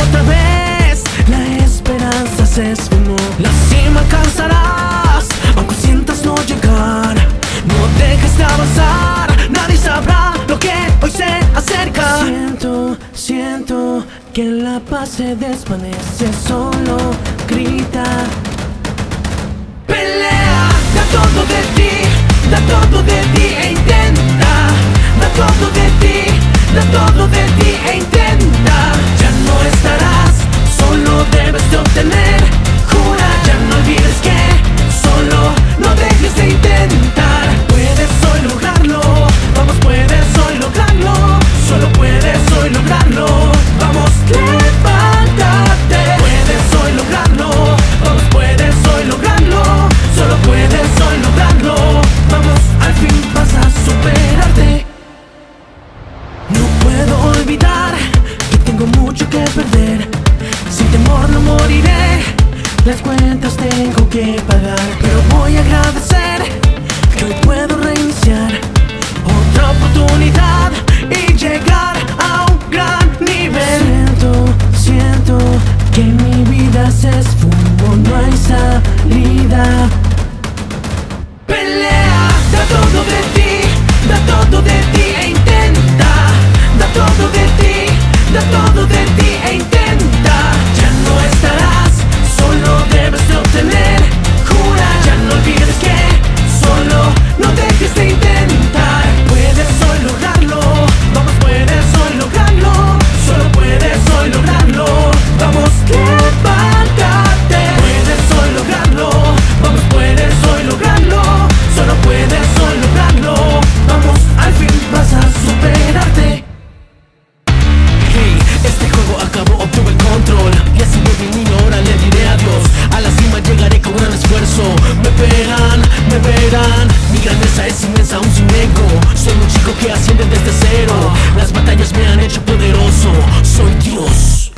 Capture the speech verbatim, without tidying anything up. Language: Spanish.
otra vez la esperanza se esfumó. La cima alcanzarás, aunque sientas no llegar. No dejes de avanzar, nadie sabrá lo que hoy se acerca. Siento, siento que la paz se desvanece, solo grita. Pelea, da todo de ti, da todo de ti e intenta. Da todo de ti, da todo de ti e intenta. Ya no estarás, solo debes de obtener. Jura, ya no olvides que solo no dejes de intentar. Puedes hoy lograrlo, vamos, puedes hoy lograrlo. Solo puedes hoy lograrlo, vamos, levántate. Puedes hoy lograrlo, vamos, puedes hoy lograrlo. Solo puedes hoy lograrlo, vamos, al fin vas a superarte. No puedo olvidar que tengo mucho que perder. Sin temor no moriré, las cuentas tengo que pagar. Pero voy a agradecer que hoy puedo reiniciar otra oportunidad y llegar a un gran nivel. Siento, siento que mi vida se esfumó, no hay salida. Pelea, da todo de ti, da todo de ti e intenta. Da todo de ti, da todo de ti e intenta. Ya no estarás, solo debes de obtener. Jura, ya no olvides que solo no dejes de intentar. Puedes hoy lograrlo, vamos, puedes hoy lograrlo. Solo puedes hoy lograrlo, vamos, levántate. Puedes hoy lograrlo, vamos, puedes hoy lograrlo. Solo puedes hoy lograrlo, vamos, al fin vas a superarte. Hey, este juego acabó, obtuve el control. Y así de mi niño, ahora le diré adiós. A la cima llegaré con gran esfuerzo. Me verán, me verán. Mi grandeza es inmensa, aún sin ego. Soy un chico que asciende desde cero. Las batallas me han hecho poderoso. Soy Dios.